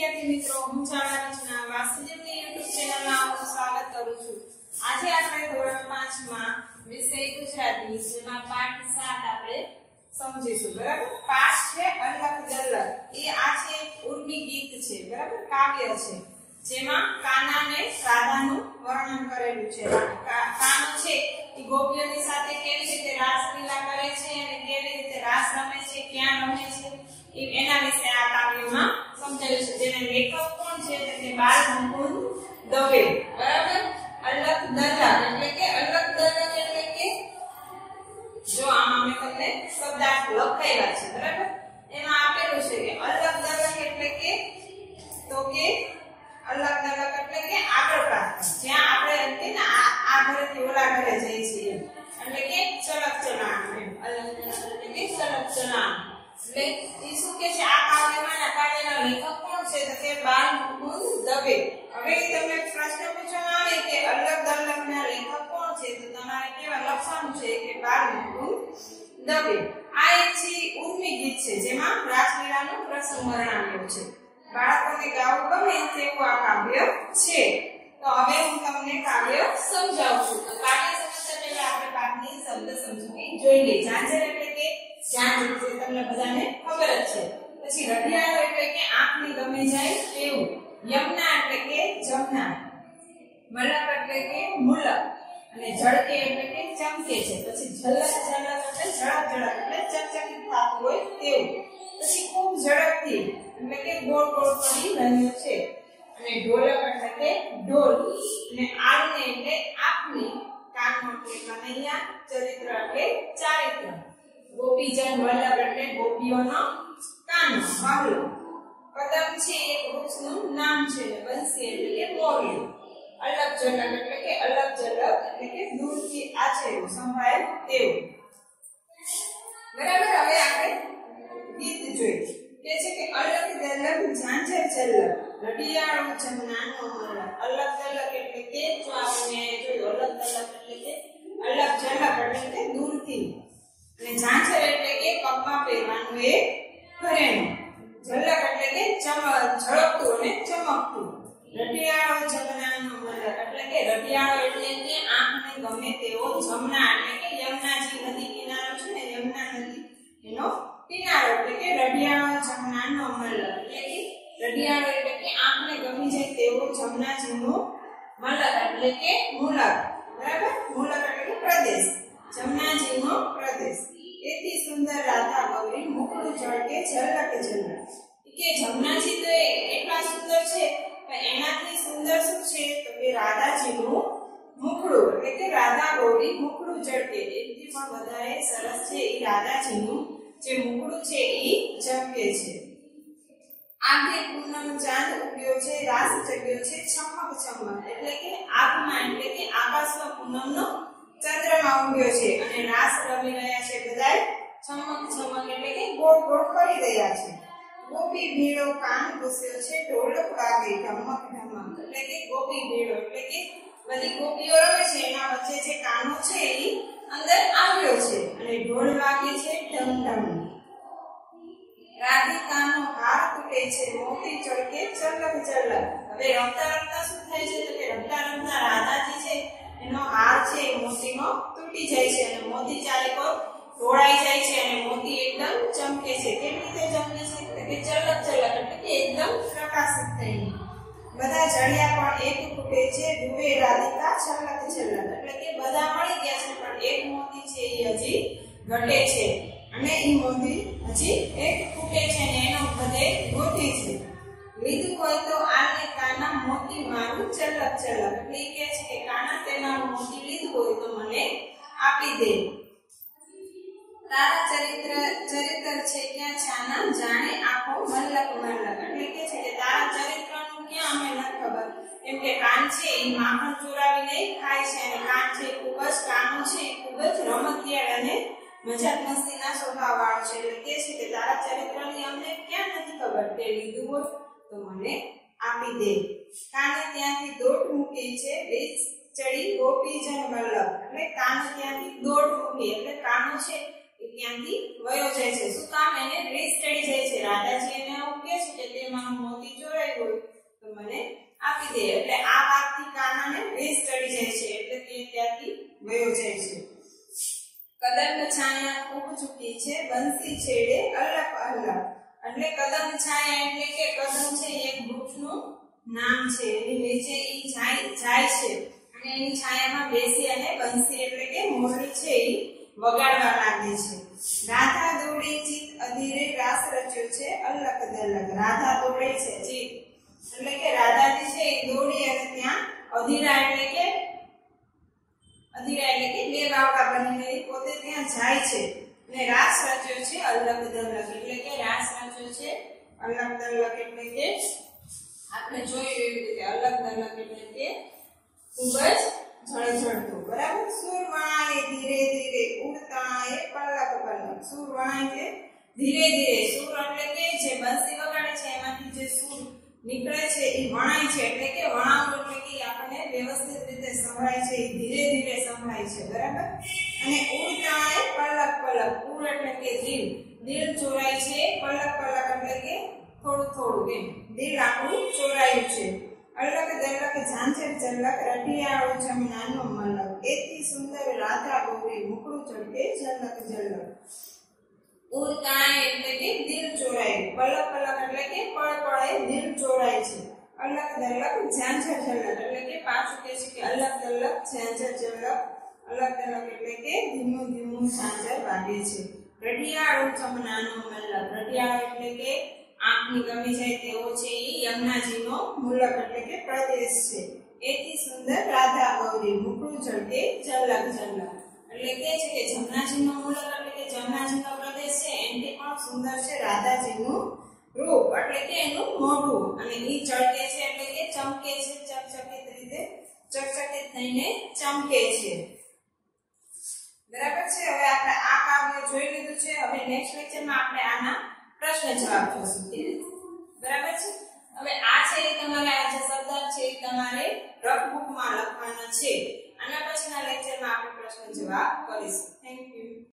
વિદ્યાર્થી મિત્રો, હું શાળા રચના વાસુદેવની YouTube ચેનલમાં આપનું સ્વાગત કરું છું। આજે આપણે ધોરણ 5 માં વિષય ગુજરાતી જેમાં પાઠ 7 આપણે સમજીશું। બરાબર, પાઠ છે અલગ દલક। એ આ છે ઉર્મી ગીત છે, બરાબર, કાવ્ય છે જેમાં કાના અને રાધાનું વર્ણન કરેલું છે। કાનો છે એ ગોપીઓની સાથે કેવી રીતે રાસલીલા કરે છે અને કેવી રીતે રાસ રમે છે, ક્યાં રમે છે એના વિશે આ કાવ્યમાં સમજાવ્યું છે। જેને લેખક કોણ છે તે બાલ મુકુંદ દવે। બરાબર, અલગ દલક એટલે કે જો આમાં મેં તમને શબ્દાર્થ લખાવ્યા છે, બરાબર, એમાં આપેલું છે કે અલગ દલક એટલે કે તો કે અલગ દલક એટલે કે આગળ પાછળ, જ્યાં આપણે એમ કે ને આ ઘરેથી ઓલા ઘરે જઈએ છીએ એટલે કે ચલક ચલાણ, અલગ દલક એટલે કે ચલક ચલાણ। એટલે એ શું કે છે આ કાવ્યના લેખક કોણ છે તો કે બાલ મુકુંદ દવે। હવે તમને પ્રશ્ન પૂછવામાં આવે કે અલગ દલકના લેખક કોણ છે તો તમારે કેવા લખવાનું છે કે બાલ મુકુંદ દવે। આ એક છે ઉર્મી ગીત છે જેમાં રાસલીલાનો પ્રસંગ વર્ણવ્યો છે। બાળકોને ગાવું ગમે તેવું આ કાવ્ય છે। તો હવે હું તમને કાવ્ય સમજાવું છું। તો કાવ્ય સમજતા પહેલા આપણે પાઠની શબ્દ સમજૂતી જોઈ લઈએ। ઝાંઝર એટલે કે ઝાંઝર, જે તમને બધાને ખબર જ છે। પછી રઢિયાળો એટલે કે આંખની ગમે જાય તેવું। યમુના એટલે કે જમના। મલક એટલે કે મુલક અને ઝળકે એટલે કે ચમકે છે। પછી ઝલક એટલે ઝડક એટલે ચકચકિત થતું હોય તેવું। પછી ખૂબ ઝડપથી એટલે કે ગોળ ગોળ ફરી રહ્યો છે। અને ઢોલક એટલે કે ઢોલ અને આળને એટલે આપની। કાનો એટલે કનૈયા, ચરિત્ર એટલે ચારિત્ર। ગોપીજન વલ્લભ એટલે ગોપીઓનો કાનો બાહલો। કદમ છે એક વૃક્ષનું નામ છે અને બંસી એટલે કે મોરલું। અલગ ઝલક એટલે કે અલગ ઝલક એટલે કે દૂરથી આછેરું સંભળાય તેવું। બરાબર, હવે આપણે ગીત જોઈએ કે છે કે અલગ દલક ઝાંઝર ઝલક, રઢિયાળો જમનાનો મલક। અલગ દલક એટલે કે જો આપણે જોયું અલગ દલક એટલે કે અલગ ઝલક એટલે કે દૂરથી, અને ઝાંઝર એટલે કે પગમાં પહેરવાનું એક ઘરેણું। ઝલક એટલે કે ઝળકતું અને ચમકતું। રઢિયાળો જમનાનો મલક એટલે કે રઢિયાળો એટલે કે આંખને ગમે તેવો। જમના એટલે કે યમુનાજી નદી કિનારો છે ને, યમુના નદી એનો કિનારો એટલે કે રઢિયાળો જમનાનો મલક એટલે કે રઢિયાળો એટલે કે આંખને ગમી જાય તેવો જમનાજીનો મલક એટલે કે મુલક। બરાબર, મુલક એટલે કે પ્રદેશ, જમનાજીનો પ્રદેશ। એથી સુંદર રાધા ગૌરી મુખડું ઝળકે ઝલક ઝલક। કે જમનાજી તો એટલા સુંદર છે પણ એનાથી સુંદર શું છે તો કે રાધાજીનું મુખડું એટલે કે રાધા ગૌરી મુખડું ઝળકે, એથી પણ વધારે સરસ છે એ રાધાજીનું જે મુખડું છે એ ઝળકે છે। આગે પૂનમ ચાંદ ઉગ્યો છે, રાસ જગ્યો છે ચમક ચમક એટલે કે આગમાં એટલે કે આકાશમાં પૂનમનો ચંદ્રમા ઉગ્યો છે અને રાસ રમી રહ્યા છે બધાય ચમક ચમક એટલે કે ગોળ ગોળ ફરી રહ્યા છે। ગોપી ભીડો કાન ઘૂસ્યો છે, ઢોલક વાગે ઢમક ઢમક એટલે કે ગોપી ભીડો એટલે કે બધી ગોપીઓ રમે છે એના વચ્ચે જે કાનો છે એ અંદર આવ્યો છે અને ઢોલ વાગે છે ઢમ ઢમ। રાધિકાનો હાર તૂટે છે, મોતી ચળકે ચલક ચલક। હવે રમતા રમતા શું થાય છે તો કે રમતા રમતા રાધાજી છે એનો હાર છે એ મોતીનો તૂટી જાય છે અને મોતી ચારે પર ઢોળાઈ જાય છે અને મોતી એકદમ ચમકે છે। કેવી રીતે ચમકે છે તો કે ચલક ચલક એટલે કે એકદમ પ્રકાશિત થઈને। બધા જડિયા પણ એક ફૂટે છે, ડૂબે રાધિકા છલક છલક એટલે કે બધા મળી ગયા છે પણ એક મોતી છે એ હજી ઘટે છે અને એ મોતી હજી એક ફૂટે છે અને એનો બધે ગોઠી છે। લીધું હોય તો આને કાના મોતી મારું ચલક ચલક એટલે કે છે કે કાના તેનારું મોતી લીધું હોય તો મને આપી દે। તારા ચરિત્ર છે ક્યાં છાના, જાણે આખો મલક મલક એટલે કે છે કે તારા ચરિત્રનું ક્યાં અમે નથી ખબર। એમ કે કાન છે એ માખણ ચોરાવીને ખાય છે અને કાન છે ખૂબ જ કાનો છે ખૂબ જ રમતિયાળ અને મજાક મસ્તીના સ્વભાવ વાળો છે। એટલે કે છે કે તારા ચરિત્રની અમને ક્યાં નથી ખબર, તે લીધું હોય તો મને આપી દે। કાને ત્યાંથી દોટ મૂકી છે, રીત ચડી ગોપીજન વલ્લભ એટલે કાને ત્યાંથી દોટ મૂકી એટલે કાનો છે એ ત્યાંથી વયો જાય છે। શું કામ? એને રીત ચડી જાય છે। રાધાજી એને એવું કહે છે કે તે મારું મોતી ચોરાયું મને આપી દે એટલે આ વાતથી કાનાને રેસ ચડી જાય છે એટલે કે ત્યાંથી વયો જાય છે કદમ છાયા ખૂબ ચૂકી છે બંસી છેડે અલગ અલગ એટલે કદમ છાયા એટલે કે કદમ છે એક વૃક્ષનું નામ છે એની નીચે ઈ જાય છે અને એની છાયામાં બેસી અને બંસી એટલે કે મોરલી છે ઈ વગાડવા લાગે છે રાધા દોડે ચિત અધીરે રાસ રચ્યો છે અલગ દલગ રાધા દોડે છે ચિત એટલે કે રાધાજી છે એ દોડી અને ત્યાં અધીરા એટલે કે બે બાવડા બનીને પોતે ત્યાં જાય છે અને રાસ રચ્યો છે અલગ દલગ એટલે કે રાસ રચ્યો છે અલગ દલગ એટલે કે આપણે જોયું એવી રીતે અલગ દલગ એટલે કે ખૂબ જ ઝળઝળતું બરાબર સુર વણાય ધીરે ધીરે ઉડતા એ પલક પલક સુર વણાય છે ધીરે ધીરે સુર એટલે કે જે બંસી વગાડે છે એમાંથી જે સુર નીકળે છે એ વણાય છે એટલે કે વણાવવું એટલે કે આપણને વ્યવસ્થિત રીતે સંભળાય છે એ ધીરે ધીરે સંભળાય છે બરાબર અને ઉડતા એ પલક પલક ઉડ એટલે કે દિલ ચોરાય છે પલક પલક એટલે કે થોડું થોડું એમ દિલ આપણું ચોરાયું છે અલગ દલક ઝાંઝર ઝલક રઢિયાળો જમનાનો મલક એથી સુંદર રાધા ગૌરી મુકડું ચડકે ઝલક ઝલક ઉડતા એટલે કે દિલ ચોરાય પલક પલક એટલે કે પળ પળે દિલ ચોરાય છે અલગ દલક ઝાંઝર ઝલક એટલે કે પાછું કહે છે કે અલગ દલક ઝાંઝર ઝલક અલગ દલક એટલે કે ધીમું ધીમું ઝાંઝર વાગે છે રઢિયાળો જમનાનો મલક રઢિયાળો એટલે કે આંખની ગમી જાય તેવો છે એ યમુનાજીનો મુલક એટલે કે પ્રદેશ છે એથી સુંદર રાધા ગૌરી મુકડું ઝળકે ઝલક ઝલક એટલે કે છે કે જમનાજીનો મુલક એટલે કે જમનાજીનો પ્રદેશ છે એનાથી પણ સુંદર છે રાધાજીનું રૂપ એટલે કે એનું મોઢું અને ઈ ઝળકે છે એટલે કે ચમકે છે ચકચકિત રીતે ચકચકિત થઈને ચમકે છે બરાબર છે હવે આપણે આ કાવ્ય જોઈ લીધું છે હવે નેક્સ્ટ લેક્ચરમાં આપણે આના પ્રશ્ન જવાબ જોશું બરાબર છે હવે આ છે એ તમારે આ જે શબ્દ છે એ તમારે રફ બુકમાં લખવાના છે આના પછીના લેક્ચરમાં આપણે પ્રશ્ન જવાબ કરીશું થેન્ક યુ